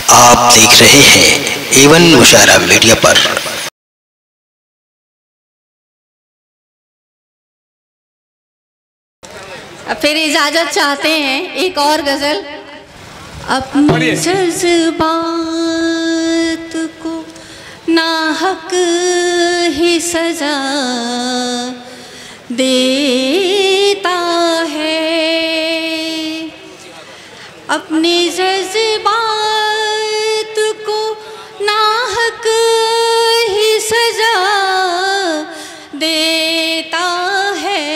आप देख रहे हैं एवन मुशायरा मीडिया पर। फिर इजाजत चाहते हैं एक और गजल। अपनी जज्बात को नाहक ही सजा देता है, अपने जज्बात को नाहक ही सजा देता है।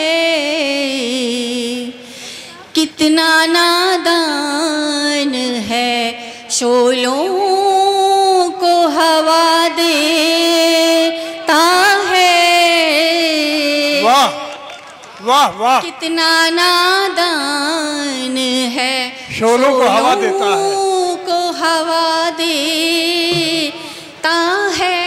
कितना नादान है शोलों को हवा देता है। वाह वाह वाह, कितना नादान है शोलों को हवा देता है, को हवा देता है।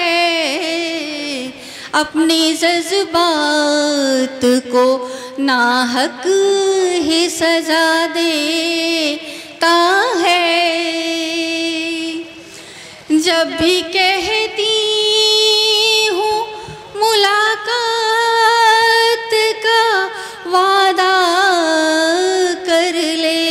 अपने जज्बात को नाहक ही सजा देता है। जब भी कहती हूँ मुलाकात का वादा कर ले,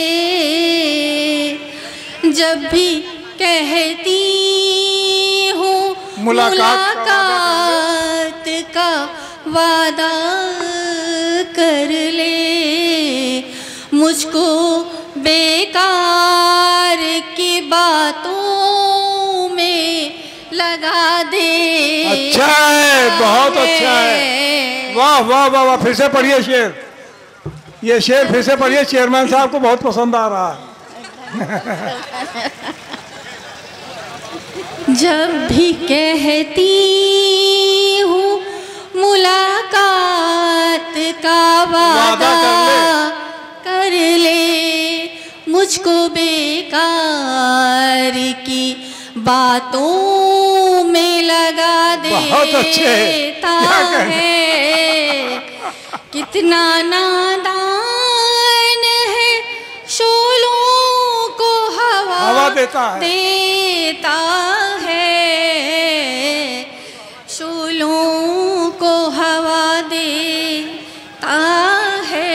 जब भी कहती हूँ मुलाकात का वादा कर ले, मुझको बेकार की बातों में लगा दे। अच्छा है, बहुत अच्छा है। वाह वाह वाह वाह, फिर से पढ़िए शेर, ये शेर फिर से पढ़िए, चेयरमैन साहब को बहुत पसंद आ रहा है। जब भी कहती हूँ मुलाकात का वादा कर ले, मुझको बेकार की बातों में लगा देता है। कितना नादान है शोलों को हवा देता है, शोलों को हवा देता है।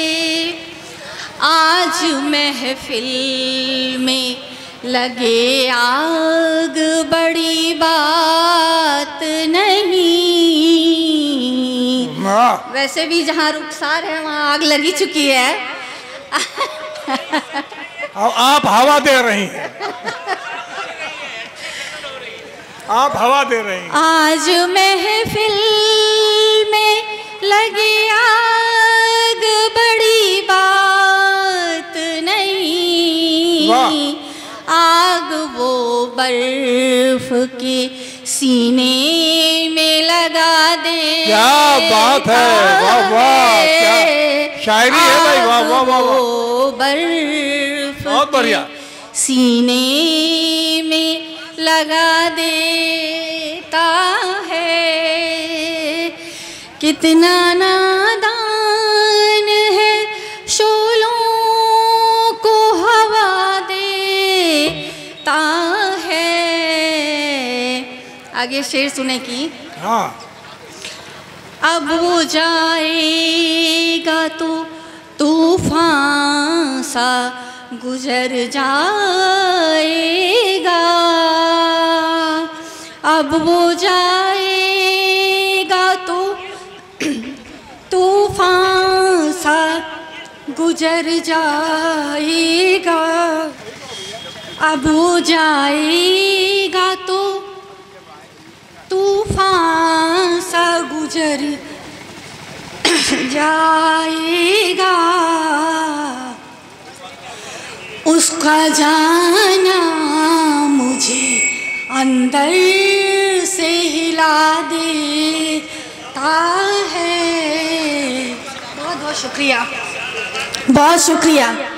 आज महफिल में लगे आग बड़ी बात नहीं, वैसे भी जहाँ रुखसार है वहाँ आग लगी चुकी है। आप हवा दे रही हैं, आप हवा दे रही हैं। आज महफिल में लगी आग बड़ी बात नहीं, आग वो बर्फ के सीने में लगा दे। क्या बात है, वाह वाह, क्या शायरी है भाई, वाह वाह वाह, बर्फ बहुत बढ़िया, सीने में लगा देता है। कितना नादान है शोलों को हवा देता है। आगे शेर सुने की। हाँ। अब वो जाएगा तो तूफान सा गुजर जाएगा, अब वो जाएगा तो तूफान सा गुजर जाएगा, अब वो जाएगा तो तूफान सा गुजर जाएगा। उसका जाना मुझे अंदर से हिला देता है। बहुत बहुत शुक्रिया, बहुत शुक्रिया।